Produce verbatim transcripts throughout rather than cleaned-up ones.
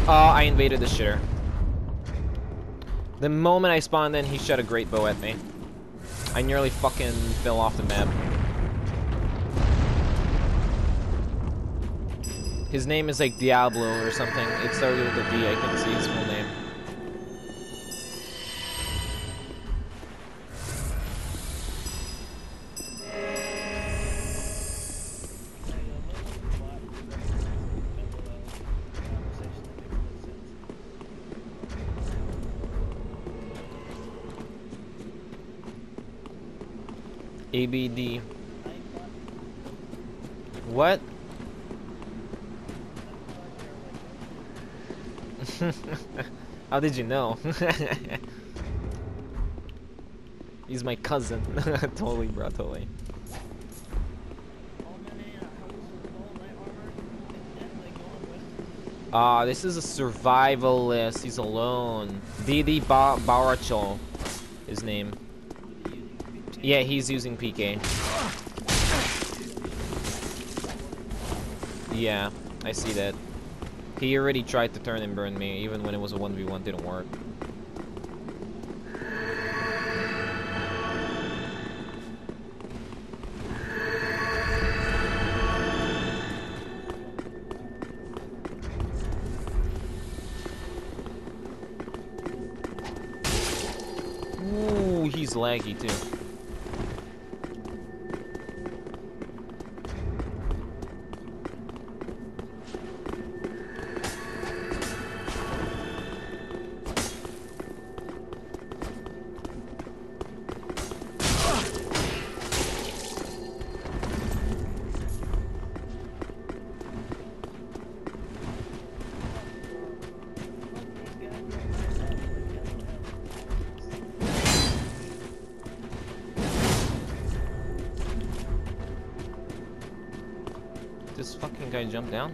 Oh, I invaded the shitter. The moment I spawned in, he shot a great bow at me. I nearly fucking fell off the map. His name is like Diablo or something. It started with a D, I couldn't see his full name. A B D. What? How did you know? He's my cousin. Totally, bro, totally. Ah, uh, this is a survivalist. He's alone. Didi ba Barachol, his name. Yeah, he's using P K. Yeah, I see that. He already tried to turn and burn me, even when it was a one v one, didn't work. Ooh, he's laggy too. This fucking guy jumped down?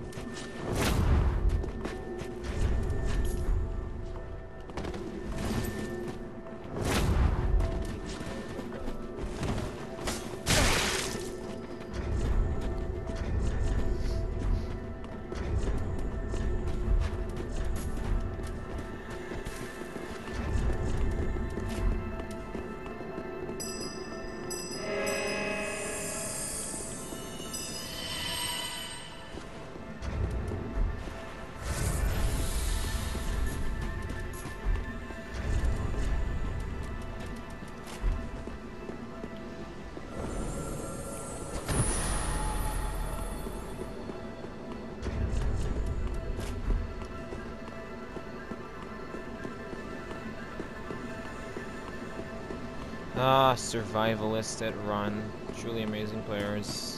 Ah, survivalists that run. Truly amazing players.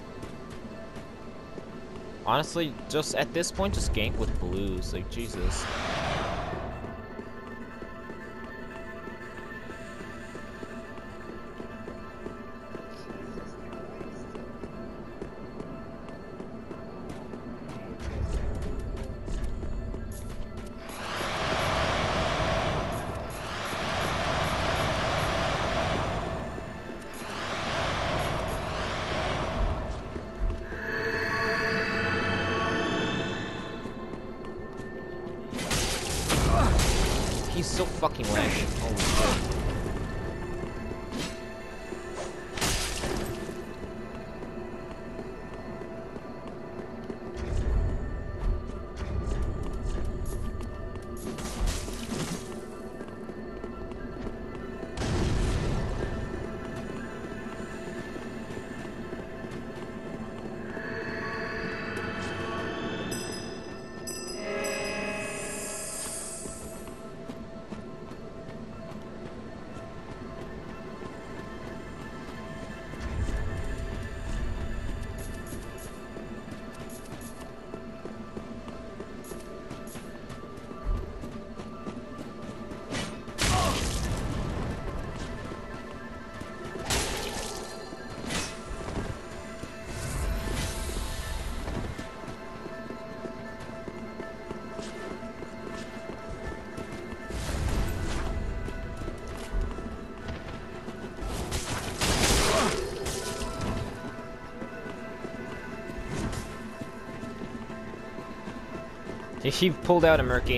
Honestly, just at this point, just gank with blues. Like, Jesus. He's so fucking laggy. Holy shit. He pulled out a Murky.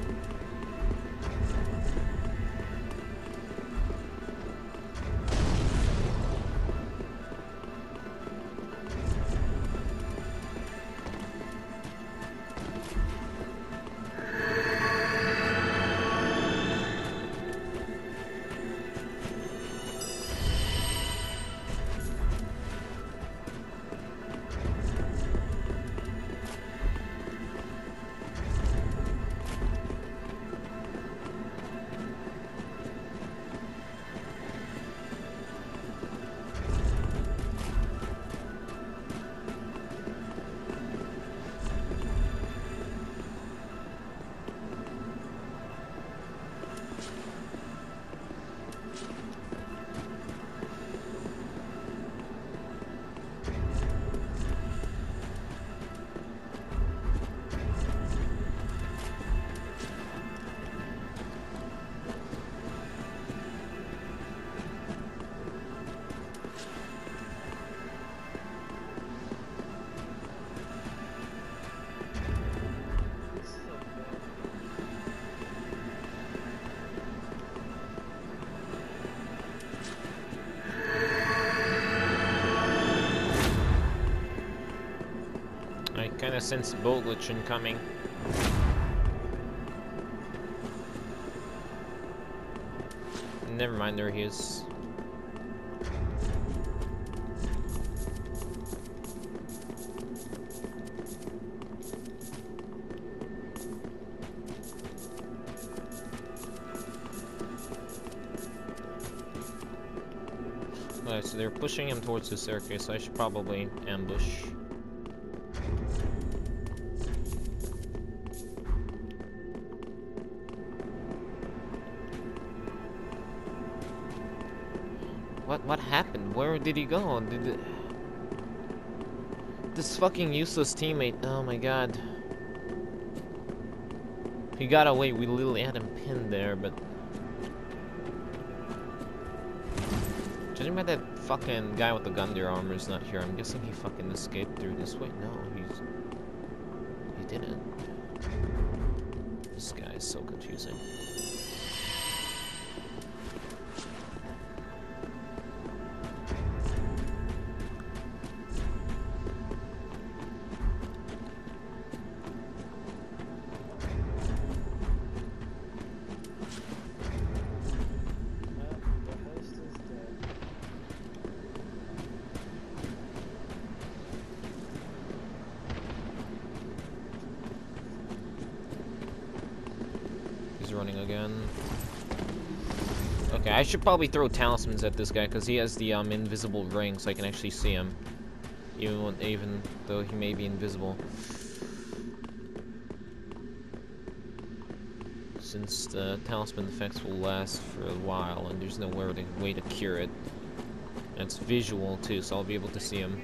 I kinda sense boat glitch incoming. Never mind, there he is. Alright, so they're pushing him towards the staircase, so I should probably ambush. What what happened? Where did he go? Did it... This fucking useless teammate. Oh my god. He got away. We literally had him pinned there, but judging by that fucking guy with the Gundyr armor is not here, I'm guessing he fucking escaped through this way. No, he's he didn't. This guy is so confusing. Running again. Okay, I should probably throw talismans at this guy because he has the um invisible ring, so I can actually see him, even when, even though he may be invisible. Since the talisman effects will last for a while, and there's no way to cure it. And it's visual too, so I'll be able to see him.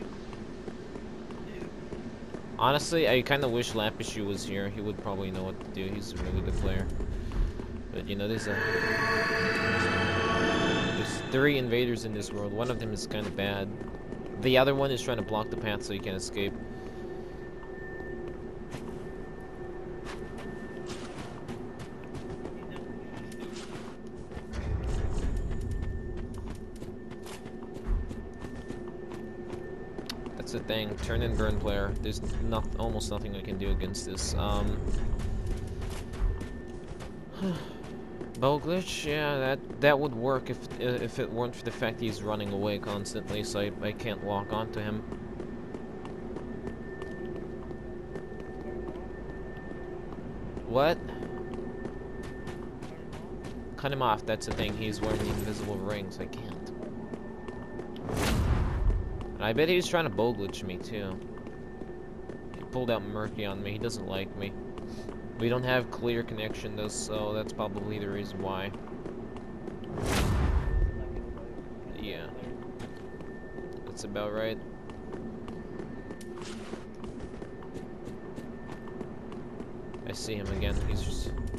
Honestly, I kind of wish Lapishu was here. He would probably know what to do. He's a really good player. But you know, there's a there's three invaders in this world. One of them is kind of bad. The other one is trying to block the path so he can escape. That's the thing. Turn and burn player. There's not almost nothing I can do against this. Um. Boat glitch, yeah, that that would work if if it weren't for the fact he's running away constantly, so I, I can't lock onto him. What? Cut him off, that's the thing, he's wearing the invisible rings, I can't. And I bet he's trying to boat glitch me too. He pulled out Murky on me, he doesn't like me. We don't have clear connection though, so that's probably the reason why. Yeah. That's about right. I see him again. He's just